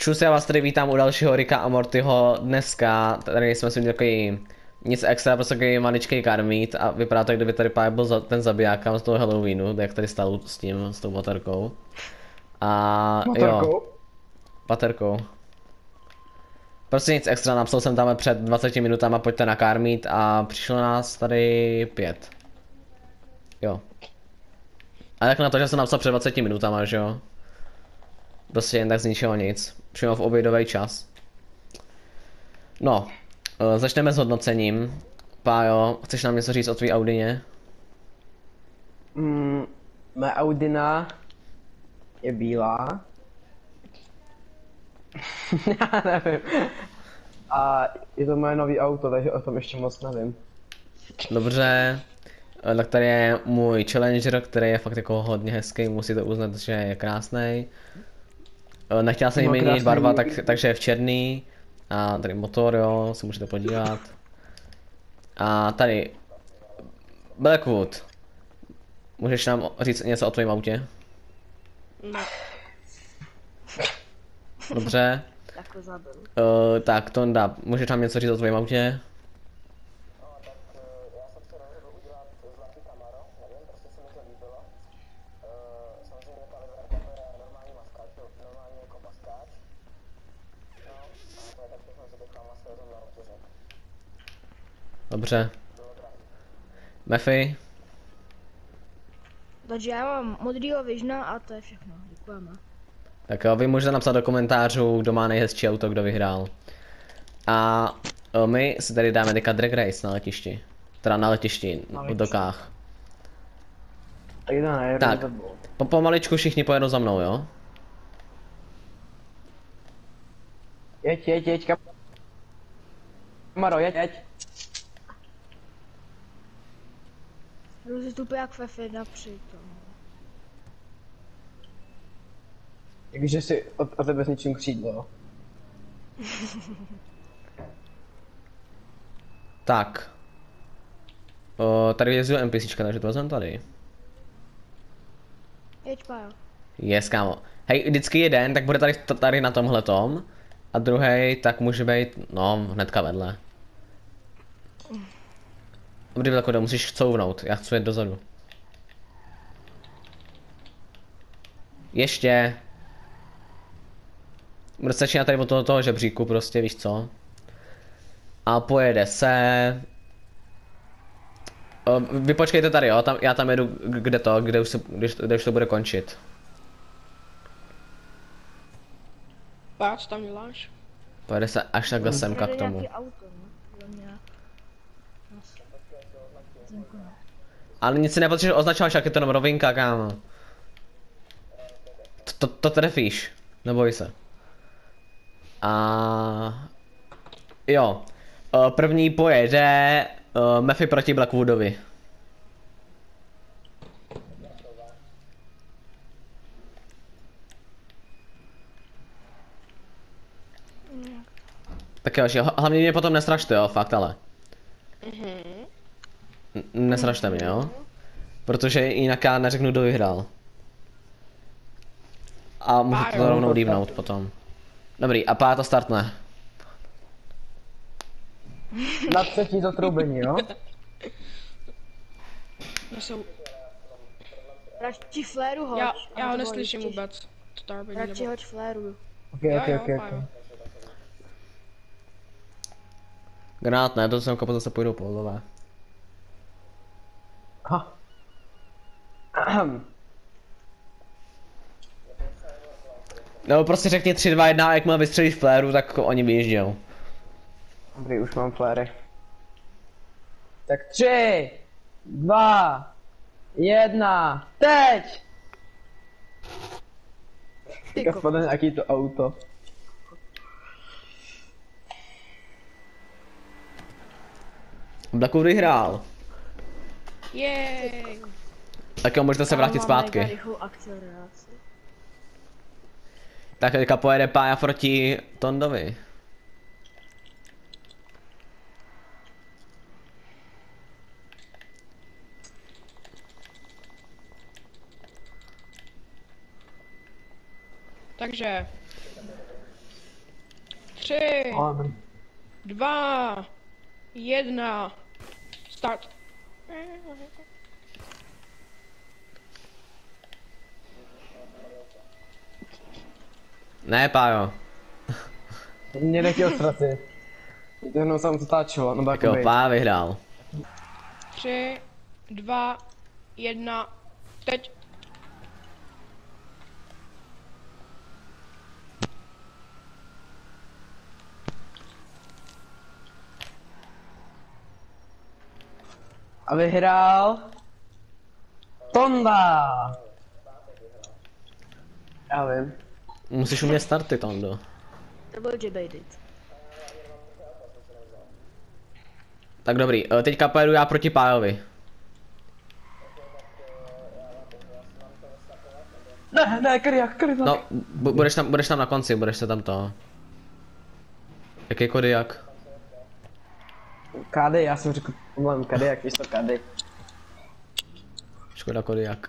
Čus, já vás tady vítám u dalšího Ricka a Mortyho. Dneska tady jsme si takový nic extra, prostě takový maličký karmít a vypadá to, kdyby tady právě byl ten zabiják z toho Halloweenu, jak tady stál s tou baterkou. A jo, baterkou. Prostě nic extra, napsal jsem tam před 20 minutama, pojďte nakarmit a přišlo nás tady 5. Jo. A tak na to, že jsem napsal před 20 minutama, že jo. Prostě jen tak z ničeho nic. Přímo v obědový čas. No, začneme s hodnocením. Pájo, chceš nám něco říct o tvý Audině? Moje Audina je bílá. Já nevím. A je to moje nový auto, takže o tom ještě moc nevím. Dobře. Tak tady je můj Challenger, který je fakt jako hodně hezký, musíte uznat, že je krásný. Nechtěla jsem jí měnit barva, takže je v černý. A tady motor, jo, se můžete podívat. A tady Blackwood. Můžeš nám říct něco o tvém autě? Ne. Dobře. Tak Tonda, můžeš nám něco říct o tvém autě? Dobře. Mephi? Takže já mám modrýho Visiona a to je všechno. Děkujeme. Tak jo, vy můžete napsat do komentářů, kdo má nejhezčí auto, kdo vyhrál. A my si tady dáme teďka drag race na letišti. Teda na letišti, v dokách. Tak, pomaličku všichni pojedou za mnou, jo? Jeď, Kamaro, jeď. Rozestupuji jak Fefi napřed. Takže si o tebe zničím křídlo. Tak. Tady jezdil NPCčka, takže to vezmeme tady. Jeď, Pájo. Yes, kámo. Hej, vždycky jeden, tak bude tady na tomhletom. A druhý, tak může být, no, hnedka vedle. Dobrý, takhle musíš couvnout, já chci jet dozadu. Ještě. Bude začínat tady od toho žebříku prostě, víš co? A pojede se. Vy počkejte tady, jo, já tam jedu, kde už to bude končit. Co tam děláš? Pojede se až takhle semka k tomu. Ale nic si nepotřebuješ označovat, jak je to jenom rovinka, kámo. To trefíš, neboj se. A jo. První pojede Mephi proti Blackwoodovi. Tak jo, hlavně mě potom nesražte, jo, fakt ale. Nesražte mě, jo? Protože jinak já neřeknu, kdo vyhrál. A můžete to rovnou dívnout potom. Dobrý, a Páta startne. Na třetí zatroubení, jo? Radši fléru hoď. Já ho neslyším vůbec. Radši hoď fléru. Ok. Granát ne, to jsem kapel zase půjdou pohodové. Aha. No prostě řekni 3, 2, 1 a jakmile vystřelíš fléru, tak oni vyjíždějou. Dobrý, už mám fléry. Tak 3, 2, 1, teď! Teďka spadne nějaký to auto. Blackwood vyhrál. Jej. Tak jo, můžete se vrátit zpátky. Tak teďka pojede Pája proti Tondovi. Takže 3, Ale 2, 1, start. Ne, Pájo. mě nechtěl ztratit. Jenom jsem zatáčel, no tak Tak jo, Pája vyhrál. 3, 2, 1, teď. A vyhrál Tonda. Já vím. Musíš umět starty, Tondo. To byl Jebaitit. Tak dobrý, teďka pojedu já proti Pájovi. Ne, Kodiak. No, budeš tam na konci, budeš se tam to. Jaký Kodiak? KD, já jsem řekl, mám Kodiak, víš to KD. Škoda Kodiak.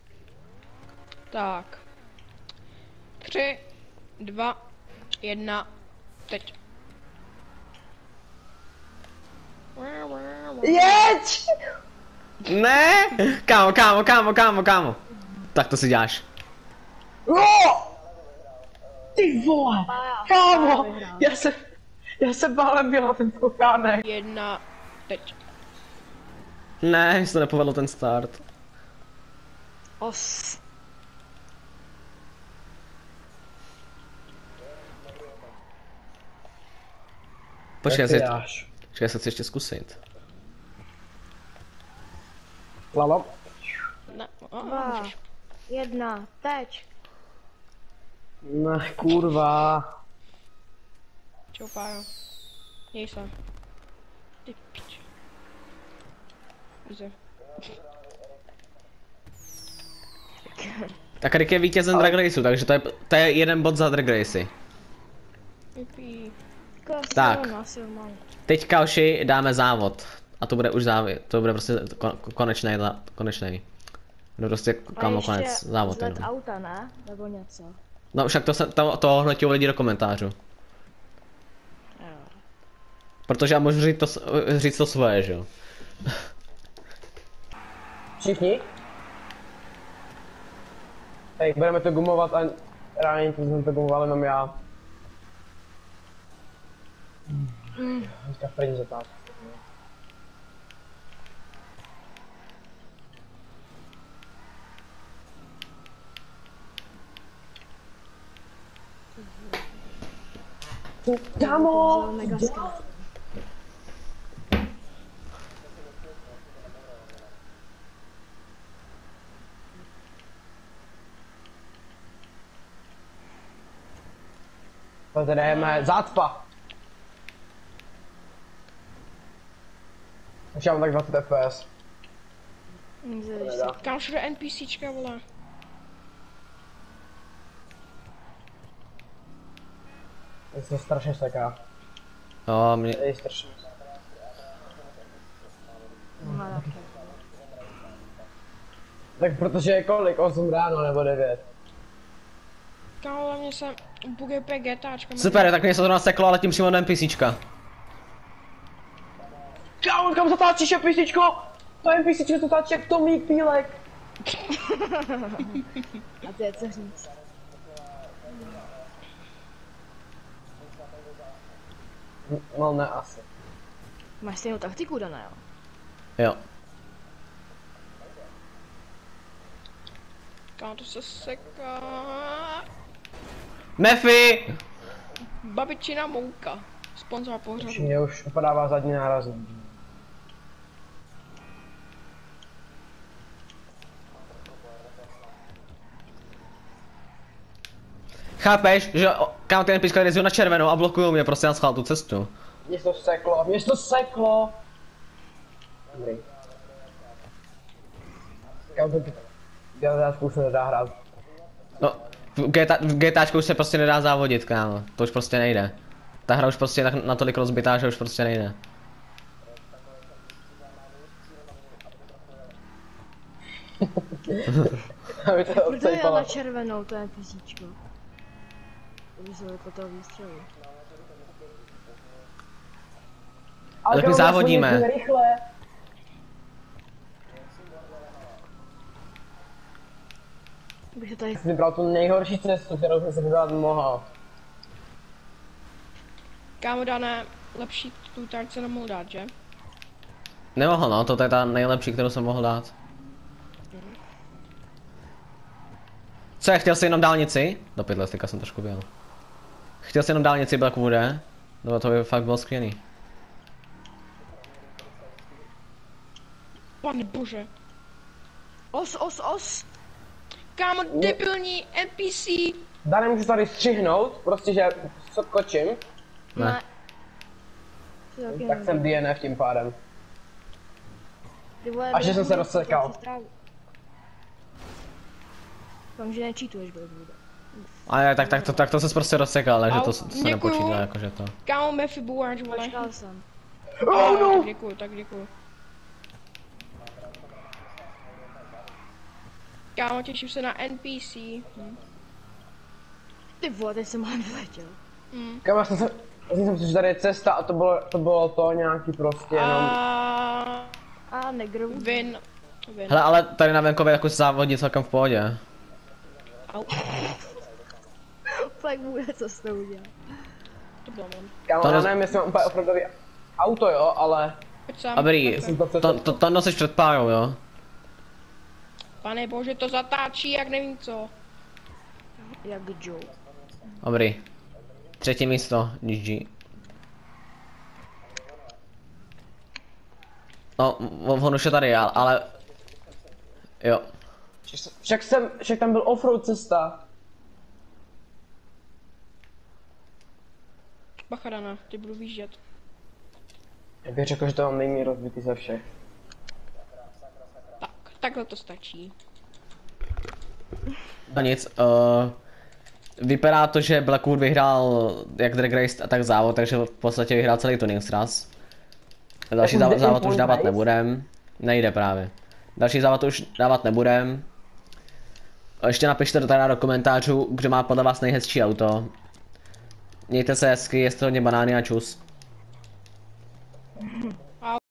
Tak. 3, 2, 1, teď. Jeď! Ne! Kámo. Tak to si děláš. No! Ty vole! Kámo! Já se bálem byla ten pokánek. 1, teď. Ne, jsi to nepovedlo ten start. Os. Počkej, já se chci ještě zkusit. Lalo. Ne, 2, 1, teď. Ne, kurva. Čau, Pájo. Měj se. Ty pič. Jde. Tak Rick je vítězem Drag Raceu, takže to je jeden bod za Drag Race. Jupi. Tak. Teďka oši dáme závod. A to bude už to bude prostě konečný. Bude prostě kamo konec závod Vzlet jenom. auta, ne? Nebo něco. No však to hnutí lidi do komentářů. Jo. Protože já můžu říct to svoje, že jo. Všichni? Hej, budeme to gumovat a ráně jsem to gumoval jenom já. Teďka v první zatáčku. Kámo! Mega skvělé. Tady jdeme zácpa. Už já mám tak 20 FPS. Kam všude NPCčka, vole. To se strašně seká. Jo, mě... To je strašně. Tak protože je kolik? 8 ráno nebo 9? Kámo, ale mě se buguje GTAčka. Super, tak mě se to naseklo, ale tím přímo do NPCčka. Kámo, kam zatáčíš NPCčko? To NPCčko zatáčí jak Tomík Pílek. A to je co říct. No ne, asi. Máš stejnou taktiku, Dana, jo? Jo. Kámo, to se seká. Mefi! Babičina mouka. Sponzor pořadu. Mě už podává zadní nárazník. Chápeš, že kam ten NPCka jezdí na červenou a blokují mě prostě na schvál tu cestu. Mě to seklo. Dobrý. Kam to GTAčku už se nedá hrát. No, v GTAčku už se prostě nedá závodit, kámo. To už prostě nejde. Ta hra už prostě je tak natolik rozbitá, že už prostě nejde. Aby to Proto je na odcejpala. červenou, to je NPCčko. aby se jako toho výstřelu. Ale Tak my kámo, závodíme. aspoň jezdíme rychle. Bych se tady... Jsi vybral tu nejhorší cestu, kterou jsem si vybrat mohl. Kámo, Dané, lepší tu tak se nemohl dát, že? Nemohl, no, to je ta nejlepší, kterou jsem mohl dát. Co, chtěl jsi jenom dálnici? Do pytle, teďka jsem trošku byl. Chtěl jsi jenom dálnici Blackwoode? No to by fakt bylo skvělý. Pane bože. Os! Kámo, debilní NPC. Dane, můžu tady střihnout, prostě že skočím, Ne. To taky tak jsem DNF tím pádem. Ty vole, Až že jsem se Blackwood, rozsekal. to přestrávu. Doufám, že necheatuješ Blackwood. Ale tak to se prostě rozsekal, takže to Au, se děkuju. nepočítá jakože to. Kámo, Mephi Buarch, vole. Počkal jsem. Oh no! Tak děkuju. Kámo, těším se na NPC. Ty vole, teď jsem mám vyletěl. Kam já jsem si myslel, že tady je cesta a to bylo to nějaký prostě jenom... A negrovu. Vin. Hele, ale tady na venkově jako závodí celkem v pohodě. Au, Blackwood, co jsi to udělal? to bylo on. Kámo, To já roz- nevím, jestli mám úplně offroadový auto, jo, ale... Pojď sem. Dobrý, pojď sem. to nosíš před párou, jo? Pane bože, to zatáčí jak nevím co. Jak Joe. Dobrý. Třetí místo, GG. No, on už je tady, ale... Jo. Však tam byl offroad cesta. Bacha, Dana, ty budu výjíždět. Já bych řekl, že to mám nejméně rozbitý ze všech. Tak, takhle to stačí. No nic, vypadá to, že Blackwood vyhrál jak Drag Race a tak závod, takže v podstatě vyhrál celý Tuning Stras. Další Tak už jde závod už Point dávat Race? nebudem. Nejde právě. Další závod už dávat nebudem. Ještě napište to teda do komentářů, kdo má podle vás nejhezčí auto. Mějte se hezky, jeste hodně banány a čus.